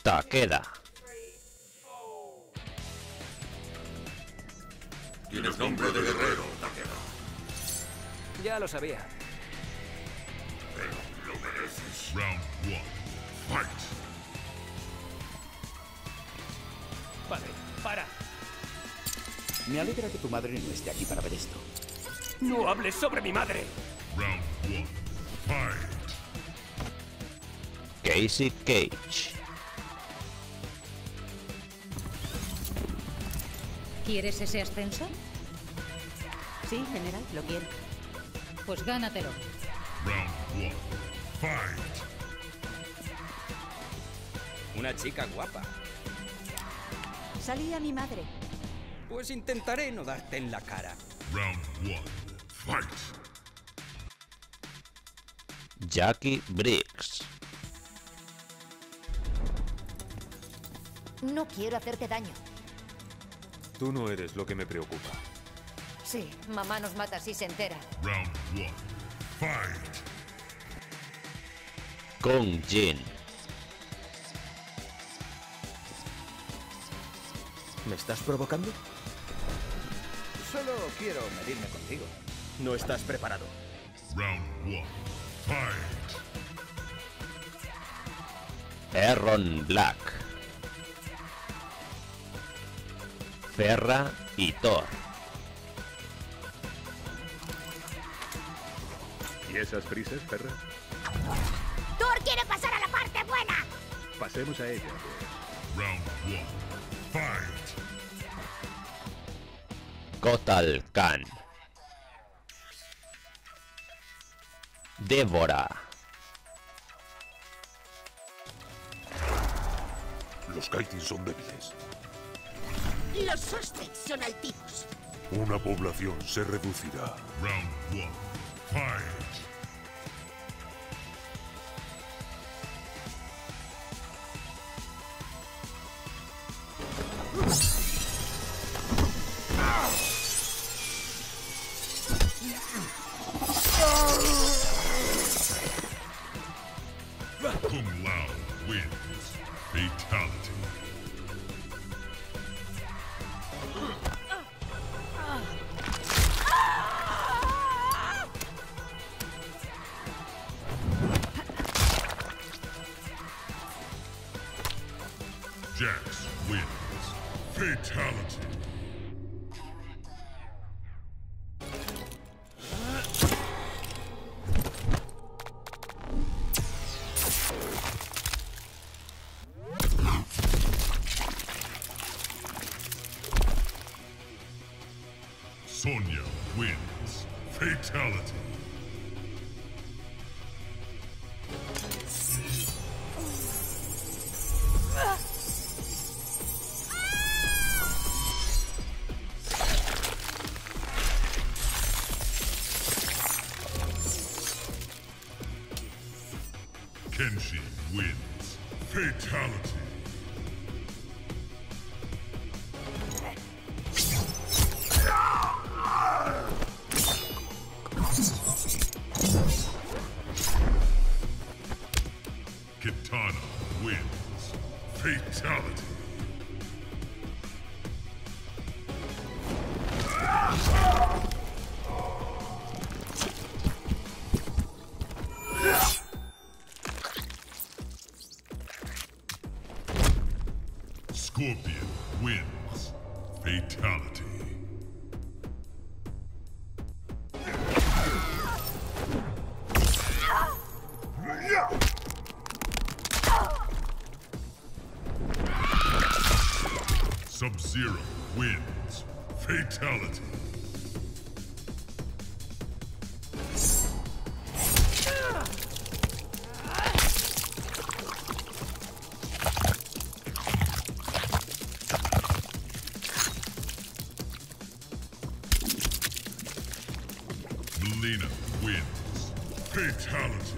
Takeda. Tienes nombre de guerrero, Takeda. Ya lo sabía. Pero lo mereces. Round 1. Fight. Padre, para. Me alegra que tu madre no esté aquí para ver esto. No hables sobre mi madre. Round 1. Fight. Casey Cage. ¿Quieres ese ascenso? Sí, general, lo quiero. Pues gánatelo. Round 1. Fight. Una chica guapa. Salí a mi madre. Pues intentaré no darte en la cara. Round 1. Fight. Jackie Briggs. No quiero hacerte daño. Tú no eres lo que me preocupa. Sí, mamá nos mata si se entera. Round 1. Fight. Kong Jin. ¿Me estás provocando? Solo quiero medirme contigo. No estás preparado. Round 1. Fight. Aaron Black. Ferra y Thor. ¿Y esas prisas, perra? ¡Thor quiere pasar a la parte buena! Pasemos a ella, pues. Round 1. Fight. Kotal Khan. Débora. Los Kaitin son débiles. Los Aztecs son altivos. Una población se reducirá. Round 1. Fight. Kung Lao wins. Fatality. Jax wins. Fatality. Sonya wins. Fatality. Kenshi wins. Fatality. Kitana wins. Fatality. Scorpion wins. Fatality. Sub-Zero wins. Fatality. Melina wins. Fatality.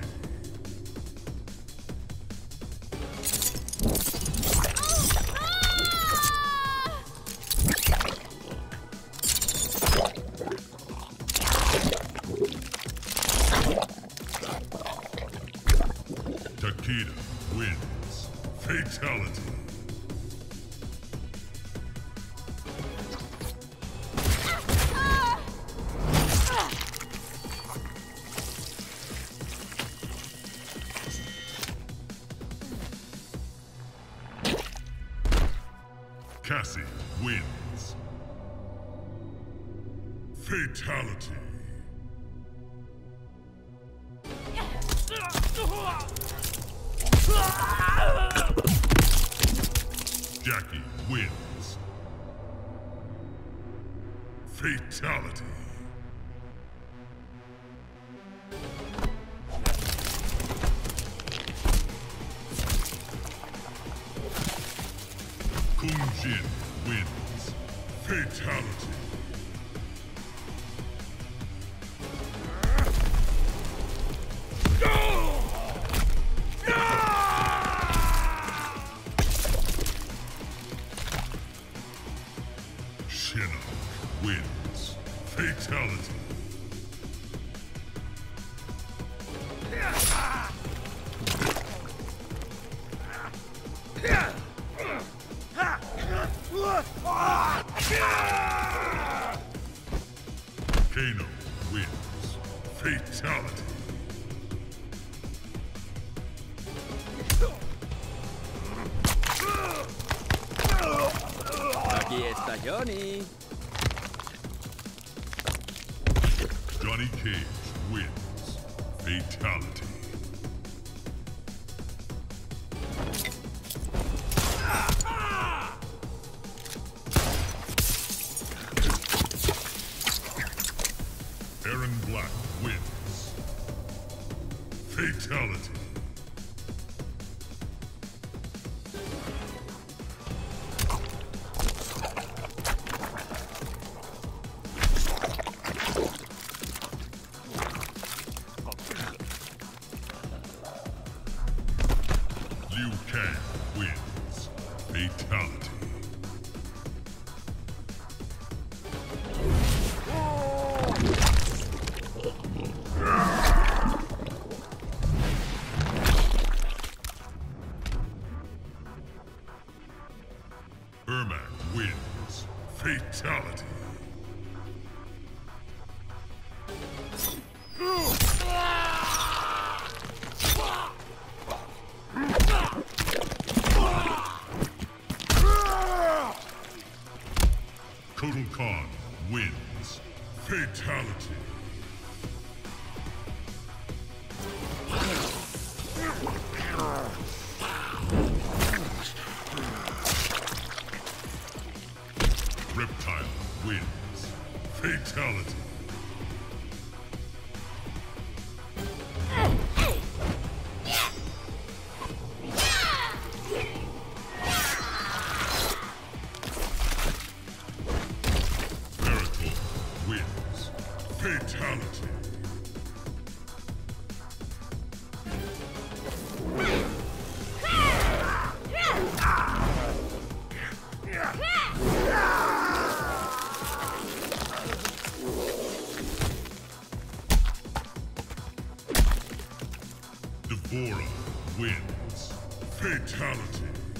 Takeda wins. Fatality. Fatality. Cassie wins. Fatality. Jackie wins. Fatality. Kung Jin wins. Fatality. Shinnok wins. Fatality. Kano wins. Fatality. Aquí está Johnny. Johnny Cage wins. Fatality. Aaron Black wins. Fatality. Liu Kang wins. Fatality. Ermac wins. Fatality. Kotal Khan wins. Fatality. Reptile wins. Fatality. Meritor wins. Fatality. Devora wins. Fatality.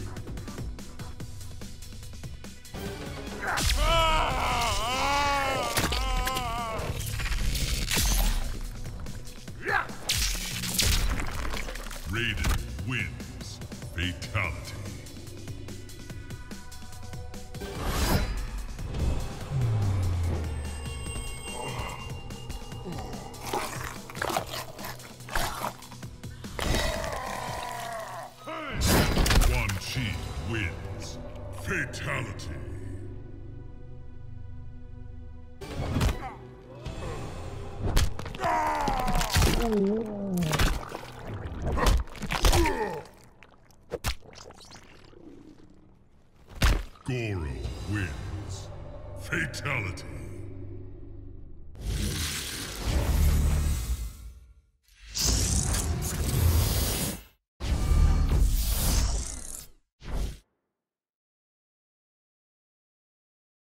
Raiden wins. Fatality. Quan Chi wins. Fatality. Goro wins. Fatality.